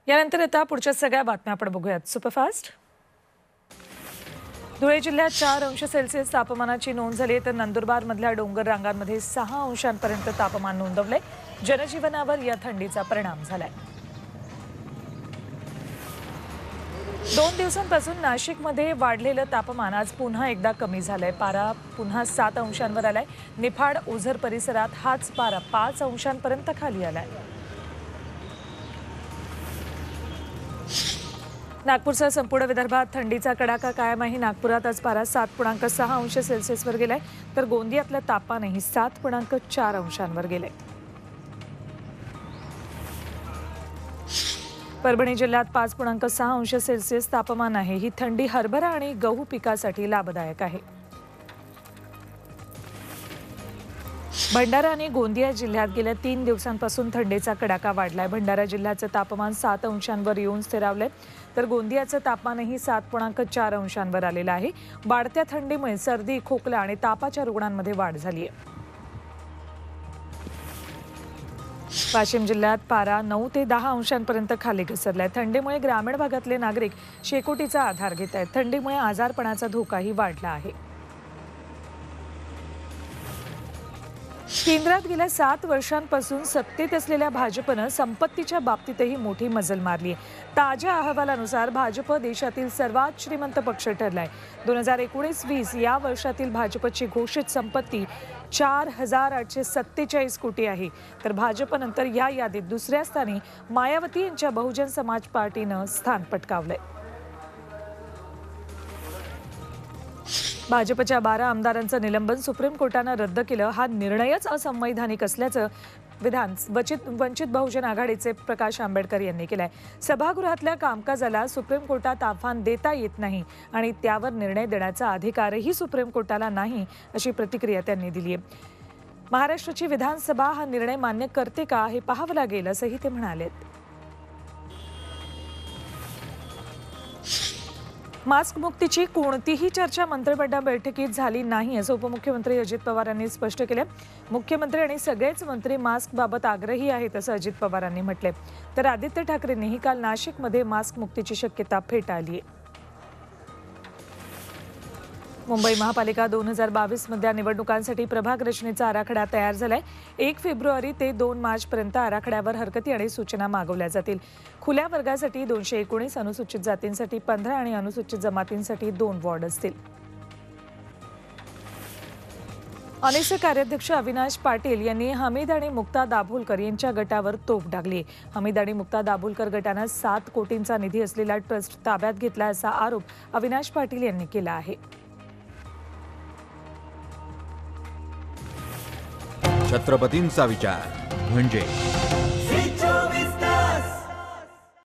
यानंतर आता पुढच्या सगळ्या बातम्या आपण बघूयात सुपरफास्ट। धुळे जिल्ह्यात 4 अंश सेल्सिअस तापमानाची नोंद झाली तर नंदुरबार मधल्या डोंगर रांगांमध्ये 6 अंशांपर्यंत तापमान नोंदवले। जनजीवनावर या थंडीचा परिणाम झालाय। 2 दिवसांपासून नाशिकमध्ये वाढलेलं तापमान आज पुन्हा एकदा कमी झालंय। पारा पुन्हा 7 अंशांवर आलाय। निफाड ओझर परिसरात हाच पारा 5 अंशांपर्यंत खाली आलाय। नागपूरसह संपूर्ण विदर्भात थंडीचा कडाका कायम आहे। नागपुरात आज पारा 7.6 अंश सेल्सिअसवर गेलाय तर गोंदियातलं तापमानही 7.4 अंशांवर गेलंय। परभणी जिल्ह्यात 5.6 अंश सेल्सिअस तापमान आहे। ही थंडी हरभरा आणि गहू पिकासाठी लाभदायक आहे। भंडारा आणि गोंदिया जिल्ह्यात गेल्या 3 दिवसांपासून थंडीचा कडाका वाढलाय। भंडारा जिल्ह्याचं तापमान 7 अंशांवर येऊन स्थिरावलंय तर गोंदियाचं तापमानही 7.4 अंशांवर आलेलं आहे। वाढत्या थंडीमुळे सर्दी, खोकला आणि तापाच्या रुग्णांमध्ये वाढ झाली आहे। वाशिम जिल्ह्यात पारा 9 ते 10 अंशांपर्यंत खाली घसरलाय। थंडीमुळे ग्रामीण भागातले नागरिक शेकोटीचा आधार घेत आहेत। थंडीमुळे आजारपणाचा धोकाही वाढला आहे। केंद्रात गेल्या 7 वर्षांपासून सत्तेत असलेल्या भाजपनं संपत्तीच्या बाबतीतही मोठी मजल मारली आहे। ताज्या अहवालानुसार भाजप देशातील सर्वात श्रीमंत पक्ष ठरलाय। 2019-20 या वर्षातील भाजपची घोषित संपत्ती 4,847 कोटी आहे तर भाजपनंतर या यादीत दुसऱ्या स्थानी मायावती यांच्या बहुजन समाज पार्टीनं स्थान पटकावलंय। भाजपच्या 12 आमदारांचं निलंबन सुप्रीम कोर्टानं रद्द केलं। हा निर्णयच असंवैधानिक असल्याचं विधान वंचित बहुजन आघाडीचे प्रकाश आंबेडकर यांनी केलंय। सभागृहातल्या कामकाजाला सुप्रीम कोर्टात आव्हान देता येत नाही आणि त्यावर निर्णय देण्याचा अधिकारही सुप्रीम कोर्टाला नाही अशी प्रतिक्रिया त्यांनी दिली आहे। महाराष्ट्राची विधानसभा हा निर्णय मान्य करते का हे पाहावं लागेल असंही ते म्हणाले। मास्क मुक्तीची कोणतीही चर्चा मंत्रिमंडळ बैठकीत झाली नाही असं उपमुख्यमंत्री अजित पवार यांनी स्पष्ट केलं। मुख्यमंत्री आणि सगळेच मंत्री मास्क बाबत आग्रही आहेत असं अजित पवारांनी म्हटले तर आदित्य ठाकरेंनीही काल नाशिकमध्ये मास्क मुक्तीची शक्यता फेटाळली आहे। मुंबई महापालिका 2022 मधल्या निवडणुकांसाठी प्रभाग रचनेचा आराखडा तयार झालाय। 1 फेब्रुवारी ते 2 मार्चपर्यंत आराखड्यावर हरकती आणि सूचना मागवल्या जातील। खुल्या वर्गासाठी 219, अनुसूचित जातींसाठी 15 आणि अनुसूचित जमातींसाठी 2 वॉर्ड असतील। अनेसे कार्याध्यक्ष अविनाश पाटील यांनी हमीद आणि मुक्ता दाभोलकर यांच्या गटावर तोफ डागली। हमीद आणि मुक्ता दाभोलकर गटानं 7 कोटींचा निधी असलेला ट्रस्ट ताब्यात घेतला असा आरोप अविनाश पाटील यांनी केला आहे। छत्रपतींचा विचार म्हणजे